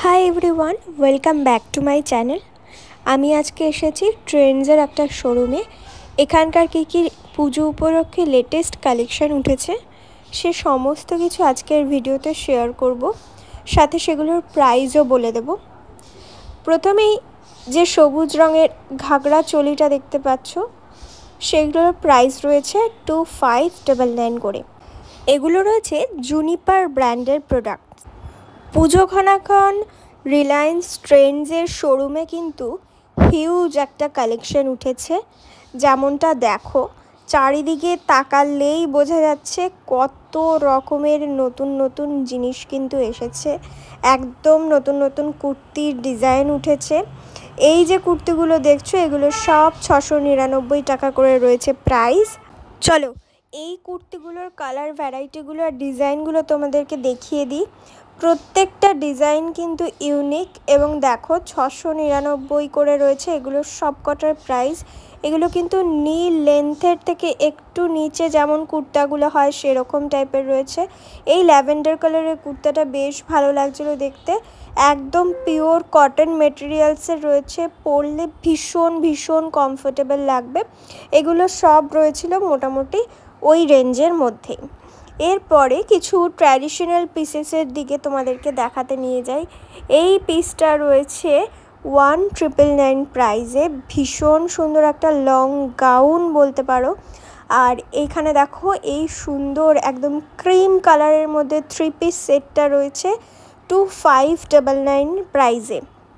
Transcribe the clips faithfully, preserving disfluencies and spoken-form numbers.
High everyone, welcome back to my channel. আমি আজকে এসেছি ট্রেন্ডসের একটা শোরুমে। এখানকার কী কী পুজো উপলক্ষে লেটেস্ট কালেকশান উঠেছে সে সমস্ত কিছু আজকের ভিডিওতে শেয়ার করব, সাথে সেগুলোর প্রাইসও বলে দেব। প্রথমেই যে সবুজ রঙের ঘাগরা চোলিটা দেখতে পাচ্ছ, সেগুলোর প্রাইস রয়েছে টু ফাইভ ডাবল নাইন করে। এগুলো রয়েছে জুনিপার ব্র্যান্ডের প্রোডাক্ট। পুজো ঘনাক্ষণ রিলায়েন্স ট্রেন্ডসের শোরুমে কিন্তু হিউজ একটা কালেকশন উঠেছে। যেমনটা দেখো, চারিদিকে তাকালেই বোঝা যাচ্ছে কত রকমের নতুন নতুন জিনিস কিন্তু এসেছে। একদম নতুন নতুন কুর্তির ডিজাইন উঠেছে। এই যে কুর্তিগুলো দেখছো, এগুলো সব ছশো নিরানব্বই টাকা করে রয়েছে প্রাইস। চলো এই কুর্তিগুলোর কালার ভ্যারাইটিগুলো আর ডিজাইনগুলো তোমাদেরকে দেখিয়ে দিই। প্রত্যেকটা ডিজাইন কিন্তু ইউনিক এবং দেখো ছশো নিরানব্বই করে রয়েছে এগুলোর সব কটার প্রাইস। এগুলো কিন্তু নি লেন্থের থেকে একটু নিচে যেমন কুর্তাগুলো হয় সেরকম টাইপের রয়েছে। এই ল্যাভেন্ডার কালারের কুর্তাটা বেশ ভালো লাগছিলো দেখতে। একদম পিওর কটন মেটেরিয়ালসের রয়েছে, পরলে ভীষণ ভীষণ কমফোর্টেবল লাগবে। এগুলো সব রয়েছিল মোটামুটি ওই রেঞ্জের মধ্যেই। এরপরে কিছু ট্র্যাডিশনাল পিসেসের দিকে তোমাদেরকে দেখাতে নিয়ে যাই। এই পিসটা রয়েছে ওয়ান ট্রিপল নাইন প্রাইজে। ভীষণ সুন্দর একটা লং গাউন বলতে পারো। আর এইখানে দেখো এই সুন্দর একদম ক্রিম কালারের মধ্যে থ্রি পিস সেটটা রয়েছে টু ফাইভ ডাবল নাইন প্রাইজে।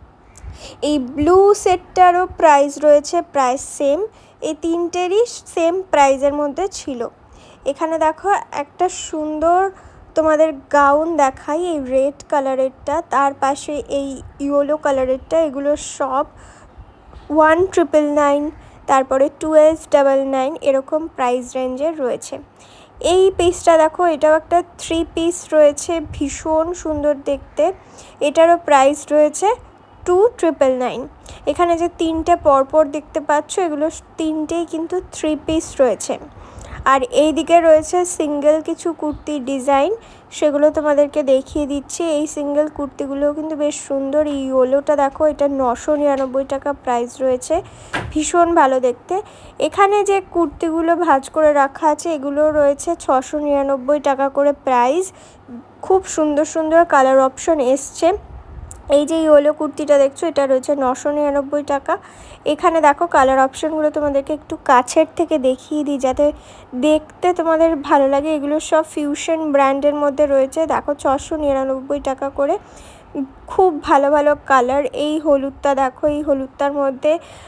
এই ব্লু সেটটারও প্রাইস রয়েছে প্রায় সেম। এই তিনটেরই সেম প্রাইজের মধ্যে ছিল। এখানে দেখো একটা সুন্দর তোমাদের গাউন দেখাই, এই রেড কালারেরটা, তার পাশে এই ইয়েলো কালারেরটা। এগুলো সব ওয়ান ট্রিপল নাইন, তারপরে টুয়েলভ ডাবল নাইন এরকম প্রাইস রেঞ্জের রয়েছে। এই পিসটা দেখো, এটাও একটা থ্রি পিস রয়েছে, ভীষণ সুন্দর দেখতে। এটারও প্রাইস রয়েছে টু ট্রিপল নাইন। এখানে যে তিনটে পরপর দেখতে পাচ্ছ, এগুলো তিনটেই কিন্তু থ্রি পিস রয়েছে। আর এই দিকে রয়েছে সিঙ্গেল কিছু কুর্তির ডিজাইন, সেগুলো তোমাদেরকে দেখিয়ে দিচ্ছি। এই সিঙ্গেল কুর্তিগুলোও কিন্তু বেশ সুন্দর। এই ইয়েলোটা দেখো, এটা নশো নিরানব্বই টাকা প্রাইস রয়েছে, ভীষণ ভালো দেখতে। এখানে যে কুর্তিগুলো ভাঁজ করে রাখা আছে, এগুলো রয়েছে ছশো নিরানব্বই টাকা করে প্রাইস। খুব সুন্দর সুন্দর কালার অপশন এসছে। এই যে ইয়েলো কুর্তিটা দেখছো, এটা রয়েছে নশো নিরানব্বই টাকা। এখানে দেখো কালার অপশানগুলো তোমাদেরকে একটু কাছের থেকে দেখিয়ে দিই যাতে দেখতে তোমাদের ভালো লাগে। এগুলো সব ফিউশন ব্র্যান্ডের মধ্যে রয়েছে। দেখো ছশো নিরানব্বই টাকা করে, খুব ভালো ভালো কালার। এই হলুদটা দেখো, এই হলুদটার মধ্যে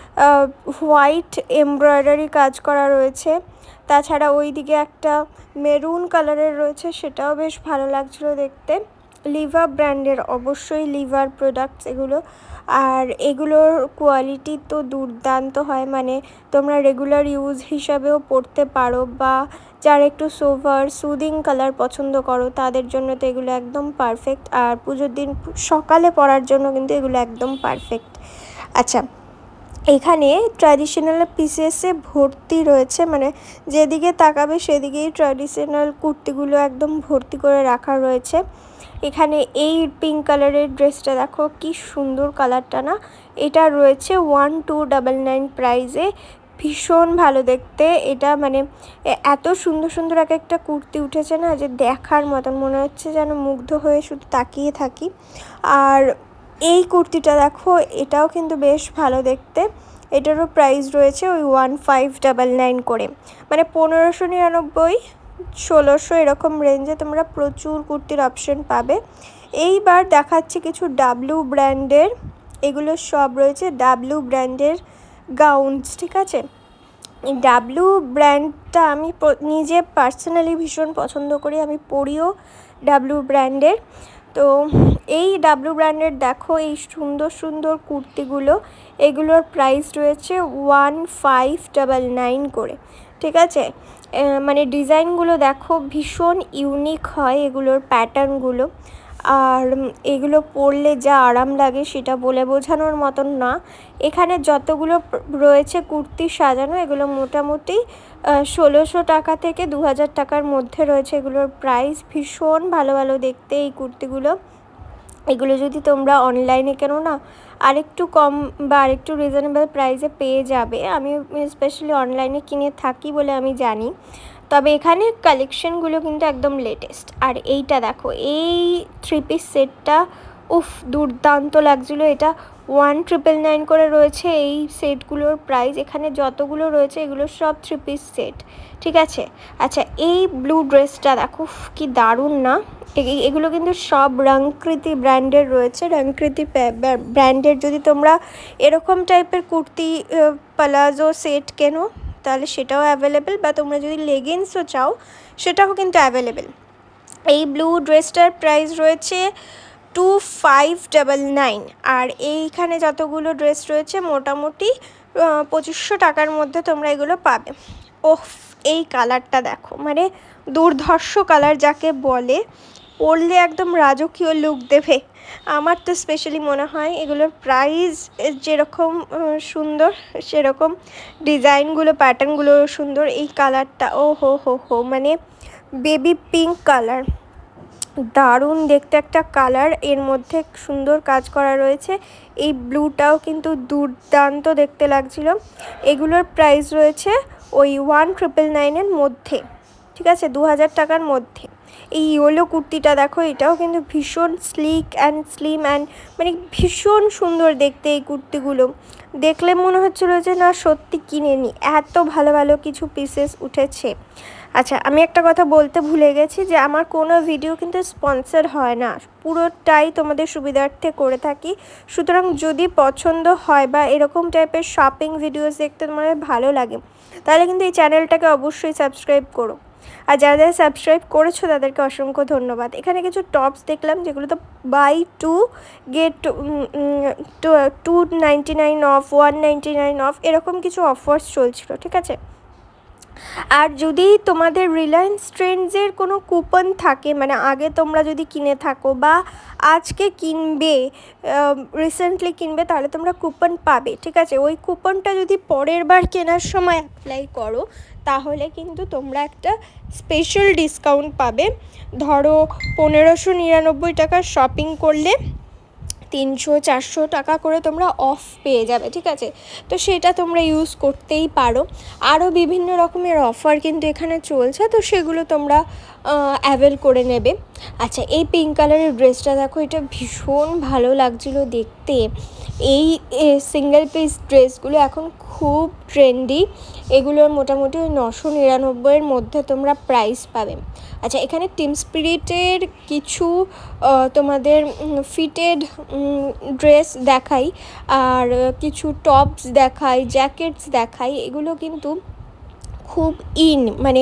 হোয়াইট এমব্রয়ডারি কাজ করা রয়েছে। তাছাড়া ওই দিকে একটা মেরুন কালারের রয়েছে, সেটাও বেশ ভালো লাগছিলো দেখতে। লিভা ব্র্যান্ডের, অবশ্যই লিভার প্রোডাক্টস এগুলো। আর এগুলোর কোয়ালিটি তো দুর্দান্ত হয়, মানে তোমরা রেগুলার ইউজ হিসাবেও পরতে পারো, বা যারা একটু সোভার সুদিং কালার পছন্দ করো তাদের জন্য তো এগুলো একদম পারফেক্ট। আর পুজোর দিন সকালে পরার জন্য কিন্তু এগুলো একদম পারফেক্ট। আচ্ছা, এখানে ট্র্যাডিশনাল পিসেসে ভর্তি রয়েছে, মানে যেদিকে তাকাবে সেদিকেই ট্র্যাডিশনাল কুর্তিগুলো একদম ভর্তি করে রাখা রয়েছে। এখানে এই পিঙ্ক কালারের ড্রেসটা দেখো, কি সুন্দর কালারটা না। এটা রয়েছে ওয়ান টু ডাবল নাইন প্রাইজে, ভীষণ ভালো দেখতে। এটা মানে এত সুন্দর সুন্দর এক একটা কুর্তি উঠেছে না, যে দেখার মতন মনে হচ্ছে যেন মুগ্ধ হয়ে শুধু তাকিয়ে থাকি। আর এই কুর্তিটা দেখো, এটাও কিন্তু বেশ ভালো দেখতে। এটারও প্রাইস রয়েছে ওই ওয়ান ফাইভ ডাবল নাইন করে, মানে পনেরোশো নিরানব্বই ষোলোশো এরকম রেঞ্জে তোমরা প্রচুর কুর্তির অপশন পাবে। এইবার দেখাচ্ছি কিছু ডাব্লু ব্র্যান্ডের। এগুলো সব রয়েছে ডাব্লু ব্র্যান্ডের গাউনস, ঠিক আছে। এই ডাব্লু ব্র্যান্ডটা আমি নিজে পার্সোনালি ভীষণ পছন্দ করি, আমি পরিও ডাব্লু ব্র্যান্ডের। তো এই ডাব্লু ব্র্যান্ডের দেখো এই সুন্দর সুন্দর কুর্তিগুলো, এগুলোর প্রাইস রয়েছে ওয়ান ফাইভ ডাবল নাইন করে, ঠিক আছে। মানে ডিজাইনগুলো দেখো ভীষণ ইউনিক হয় এগুলোর প্যাটার্নগুলো। আর এগুলো পরলে যা আরাম লাগে সেটা বলে বোঝানোর মতন না। এখানে যতগুলো রয়েছে কুর্তি সাজানো, এগুলো মোটামুটি ষোলোশো টাকা থেকে দু হাজার টাকার মধ্যে রয়েছে এগুলোর প্রাইস। ভীষণ ভালো ভালো দেখতে এই কুর্তিগুলো। এগুলো যদি তোমরা অনলাইনে কেনো না আরেকটু কম বা আরেকটু রিজনেবল প্রাইসে পেয়ে যাবে। আমি স্পেশালি অনলাইনে কিনে থাকি বলে আমি জানি। তবে এখানে কালেকশনগুলো কিন্তু একদম লেটেস্ট। আর এইটা দেখো, এই থ্রি পিস সেটটা উফ দুর্দান্ত লাগছিলো। এটা ওয়ান ট্রিপল নাইন করে রয়েছে এই সেটগুলোর প্রাইস। এখানে যতগুলো রয়েছে এগুলো সব থ্রি পিস সেট, ঠিক আছে। আচ্ছা, এই ব্লু ড্রেসটা দেখো কি দারুণ না। এগুলো কিন্তু সব রংকৃতি ব্র্যান্ডের রয়েছে। রংকৃতি ব্র্যান্ডের যদি তোমরা এরকম টাইপের কুর্তি প্লাজো সেট কেনো তাহলে সেটাও অ্যাভেলেবেল, বা তোমরা যদি লেগিংসও চাও সেটাও কিন্তু অ্যাভেলেবেল। এই ব্লু ড্রেসটার প্রাইস রয়েছে টু ফাইভ ডাবল নাইন। আর এইখানে যতগুলো ড্রেস রয়েছে মোটামুটি পঁচিশশো টাকার মধ্যে তোমরা এগুলো পাবে। ওহ, এই কালারটা দেখো, মানে দুর্ধর্ষ কালার যাকে বলে, পরলে একদম রাজকীয় লুক দেবে। আমার তো স্পেশালি মনে হয় এগুলোর প্রাইস যেরকম সুন্দর সেরকম ডিজাইনগুলো প্যাটার্নগুলো সুন্দর। এই কালারটা ও হো হো হো মানে বেবি পিঙ্ক কালার, দারুণ দেখতে একটা কালার, এর মধ্যে সুন্দর কাজ করা রয়েছে। এই ব্লুটাও কিন্তু দুর্দান্ত দেখতে লাগছিল। এগুলোর প্রাইস রয়েছে ওই ওয়ান ট্রিপল নাইনের মধ্যে, ঠিক আছে, দু হাজার টাকার মধ্যে। এই ইয়েলো কুর্তিটা দেখো, এটাও কিন্তু ভীষণ স্লিক অ্যান্ড স্লিম অ্যান্ড মানে ভীষণ সুন্দর দেখতে। এই কুর্তিগুলো দেখলে মনে হচ্ছিলো যে না সত্যি কিনে নিই, এত ভালো ভালো কিছু পিসেস উঠেছে। আচ্ছা, আমি একটা কথা বলতে ভুলে গেছি যে আমার কোনো ভিডিও কিন্তু স্পন্সর হয় না, পুরোটাই তোমাদের সুবিধার্থে করে থাকি। সুতরাং যদি পছন্দ হয় বা এরকম টাইপের শপিং ভিডিওস দেখতে তোমাদের ভালো লাগে তাহলে কিন্তু এই চ্যানেলটাকে অবশ্যই সাবস্ক্রাইব করো। আর যারা যারা সাবস্ক্রাইব করেছো তাদেরকে অসংখ্য ধন্যবাদ। এখানে কিছু টপস দেখলাম যেগুলো তো buy two get two ninety nine off, one ninety nine off, এরকম কিছু অফার্স চলছিল, ঠিক আছে। আর যদি তোমাদের রিলায়েন্স ট্রেন্ডসের কোনো কুপন থাকে, মানে আগে তোমরা যদি কিনে থাকো বা আজকে কিনবে, রিসেন্টলি কিনবে, তাহলে তোমরা কুপন পাবে, ঠিক আছে। ওই কুপনটা যদি পরের বার কেনার সময় অ্যাপ্লাই করো তাহলে কিন্তু তোমরা একটা স্পেশাল ডিসকাউন্ট পাবে। ধরো পনেরোশো নিরানব্বই টাকার শপিং করলে তিনশো চারশো টাকা করে তোমরা অফ পেয়ে যাবে, ঠিক আছে। তো সেটা তোমরা ইউজ করতেই পারো। আরও বিভিন্ন রকমের অফার কিন্তু এখানে চলছে, তো সেগুলো তোমরা অ্যাভেল করে নেবে। আচ্ছা, এই পিঙ্ক কালারের ড্রেসটা দেখো, এটা ভীষণ ভালো লাগছিলো দেখতে। এই সিঙ্গেল পিস ড্রেসগুলো এখন খুব ট্রেন্ডি। এগুলোর মোটামুটি ওই নশো নিরানব্বইয়ের মধ্যে তোমরা প্রাইস পাবে। আচ্ছা, এখানে টিম স্পিরিটের কিছু তোমাদের ফিটেড ড্রেস দেখাই, আর কিছু টপস দেখাই, জ্যাকেটস দেখাই। এগুলো কিন্তু খুব ইন, মানে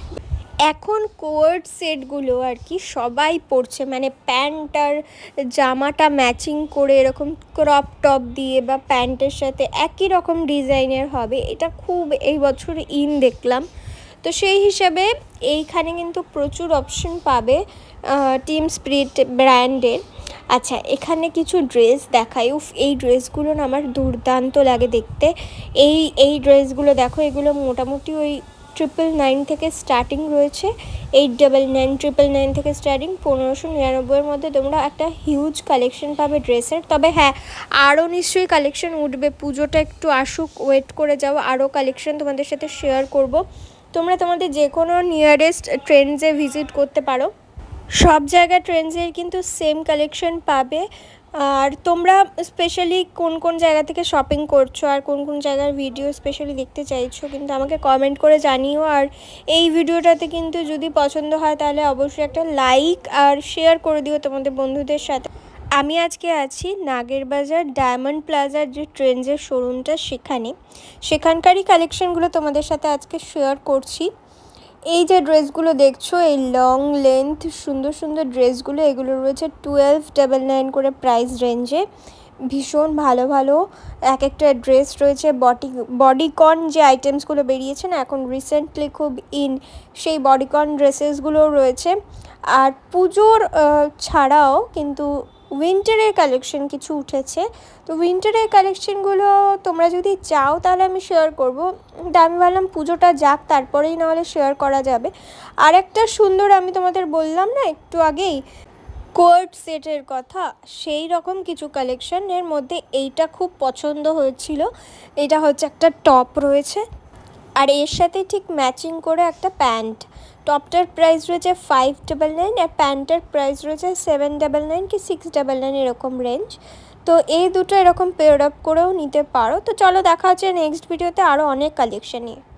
এখন কোয়ার্ড সেটগুলো আর কি সবাই পরছে, মানে প্যান্ট আর জামাটা ম্যাচিং করে এরকম ক্রপ টপ দিয়ে বা প্যান্টের সাথে একই রকম ডিজাইনের হবে, এটা খুব এই বছর ইন দেখলাম। তো সেই হিসাবে এইখানে কিন্তু প্রচুর অপশন পাবে টিম স্পিরিট ব্র্যান্ডের। আচ্ছা, এখানে কিছু ড্রেস দেখাই। উফ, এই ড্রেসগুলো না আমার দুর্দান্ত লাগে দেখতে। এই এই ড্রেসগুলো দেখো, এগুলো মোটামুটি ওই ট্রিপল নাইন থেকে স্টার্টিং রয়েছে, eight double nine triple nine থেকে স্টার্টিং, পনেরোশো নিরানব্বইয়ের মধ্যে তোমরা একটা হিউজ কালেকশন পাবে ড্রেসের। তবে হ্যাঁ, আরও নিশ্চয়ই কালেকশন উঠবে, পুজোটা একটু আসুক, ওয়েট করে যাও, আরও কালেকশন তোমাদের সাথে শেয়ার করব। তোমরা তোমাদের যে কোনো নিয়ারেস্ট ট্রেন্ডসে ভিজিট করতে পারো, সব জায়গায় ট্রেন্ডসের কিন্তু সেম কালেকশন পাবে। আর তোমরা স্পেশালি কোন কোন জায়গা থেকে শপিং করছো আর কোন কোন জায়গার ভিডিও স্পেশালি দেখতে চাইছো কিন্তু আমাকে কমেন্ট করে জানিও। আর এই ভিডিওটাতে কিন্তু যদি পছন্দ হয় তাহলে অবশ্যই একটা লাইক আর শেয়ার করে দিও তোমাদের বন্ধুদের সাথে। আমি আজকে আছি নাগেরবাজার ডায়মন্ড প্লাজার যে ট্রেন্ডসের শোরুমটা, সেখানে সেখানকারই কালেকশনগুলো তোমাদের সাথে আজকে শেয়ার করছি। এই যে ড্রেসগুলো দেখছো, এই লং লেন্থ সুন্দর সুন্দর ড্রেসগুলো, এগুলো রয়েছে টুয়েলভ ডাবল নাইন করে প্রাইস রেঞ্জে। ভীষণ ভালো ভালো এক একটা ড্রেস রয়েছে। বডি বডিকন যে আইটেমসগুলো বেরিয়েছে না এখন রিসেন্টলি খুব ইন, সেই বডিকন ড্রেসেসগুলোও রয়েছে। আর পুজোর ছাড়াও কিন্তু উইন্টারের কালেকশন কিছু উঠেছে। তো উইন্টারের কালেকশনগুলো তোমরা যদি চাও তাহলে আমি শেয়ার করব, তা আমি ভাবলাম পুজোটা যাক তারপরেই নাহলে শেয়ার করা যাবে। আর একটা সুন্দর, আমি তোমাদের বললাম না একটু আগেই, কোট সেটের কথা, সেই রকম কিছু কালেকশন। এর মধ্যে এইটা খুব পছন্দ হয়েছিল। এটা হচ্ছে একটা টপ রয়েছে, আর এর সাথে ঠিক ম্যাচিং করে একটা প্যান্ট। টপটার প্রাইস রয়েছে ফাইভ ডাবল নাইন আর প্যান্টের প্রাইস রয়েছে সেভেন ডাবল নাইন কি সিক্স ডাবল নাইন এরকম রেঞ্জ। তো এই দুটো এরকম পেয়ার আপ করেও নিতে পারো। তো চলো দেখা হচ্ছে নেক্সট ভিডিওতে আরও অনেক কালেকশন নিয়ে।